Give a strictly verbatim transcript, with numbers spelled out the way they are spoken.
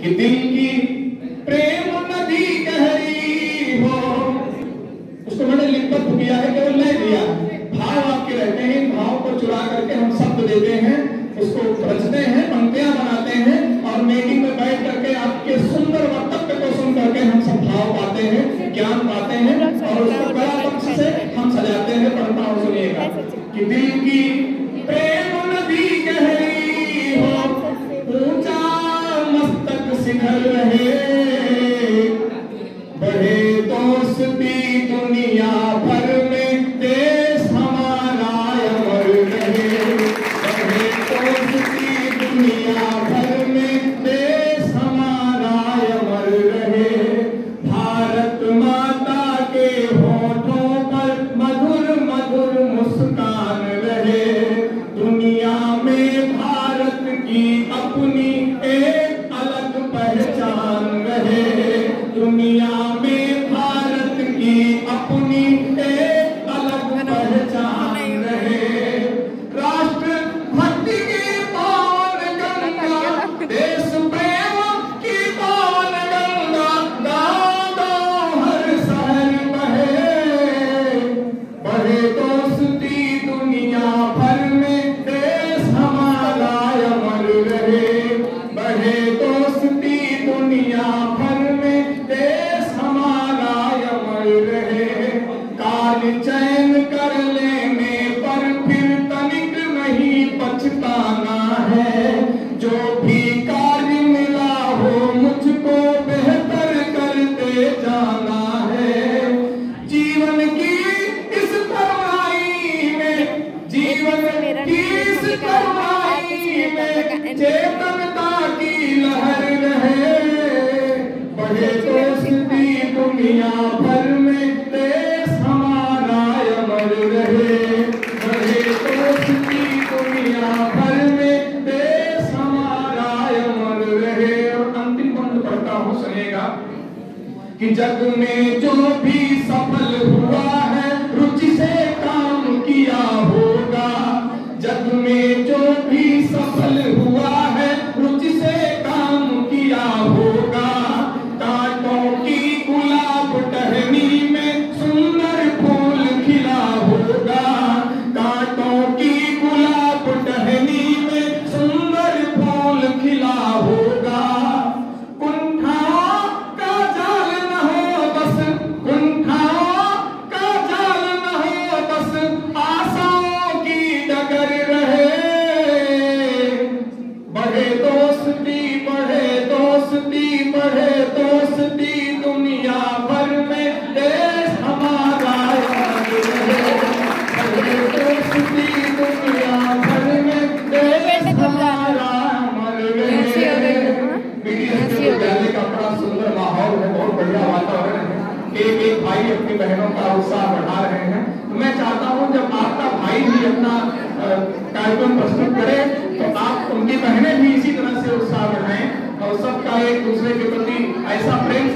कि दिल की प्रेम नदी गहरी हो। उसको मैंने लिखत किया है, केवल नहीं दिया, भाव आपके रहते हैं, इन भाव को चुरा करके हम शब्द देते हैं, उसको रचते हैं, पंक्तियां बनाते हैं और मीटिंग में बैठ करके आपके सुंदर वक्तव्य को सुन करके हम सब भाव पाते हैं, ज्ञान पाते हैं और उसको कला पक्ष से हम सजाते हैं। पढ़ता हूँ, सुनिएगा कि दिल की प्रेम नदी गहरी हो, ऊंचा मस्तक शिखर रहे, बढ़े दोस्ती दुनिया भर में, देश हमारा अमर रहे। बढ़े दोस्ती दुनिया भर में, देश हमारा अमर रहे। भारत माता के होठों पर मधुर मधुर मुस्कान रहे। दुनिया में भारत की अपनी एक अलग पहचान रहे। दुनिया में भारत की अपनी एक अलग पहचान रहे। राष्ट्र भक्ति की पावन गंगा, देश प्रेम की पावन गंगा, गाँव गाँव हर शहर बहे। बढ़े दोस्ती दुनिया भर में, देश हमारा अमर रहे। बढ़े दोस्ती दुनिया भर में, देश हमारा अमर रहे। काल चैन कर लेने पर फिर तनिक नहीं पछताना है। जो भी कार्य मिला हो मुझको बेहतर करते जाना है। जीवन की इस तरुणाई में, जीवन की इस तरुणाई में चेतनता की लहर रहे। बढ़े दोस्ती दुनिया भर में, देश हमारा अमर रहे। बढ़े दोस्ती दुनिया भर में, देश हमारा अमर रहे। और अंतिम पंक्ति पढ़ता हूँ, सुनिएगा कि जग में जो भी सफल हुआ है, रुचि से काम किया होगा। जग में जो भी सफल हुआ है, रुचि से काम किया होगा। कांटों की गुलाब टहनी में सुंदर फूल खिला होगा। कांटों की गुलाब टहनी में सुंदर फूल खिला होगा। कुंठाओं का जाल न हो बस, कुंठाओं का जाल न हो बस, आशाओं की डगर रहे। बढ़े दोस्ती, बढ़े दोस्ती, बढ़े दोस्ती दुनिया भर में, देश हमारा अमर रहे। बढ़े दोस्ती दुनिया भर में, देश हमारा अमर रहे। विद्यालय का बड़ा सुंदर माहौल है, बहुत बढ़िया वातावरण है। एक एक भाई अपनी बहनों का उत्साह बढ़ा रहे हैं। तो मैं चाहता हूँ जब आपका भाई भी अपना कार्यक्रम प्रस्तुत करे तो आप उनकी बहनें भी इसी तरह से उत्साह बढ़ाएं और सबका एक दूसरे के प्रति ऐसा प्रेम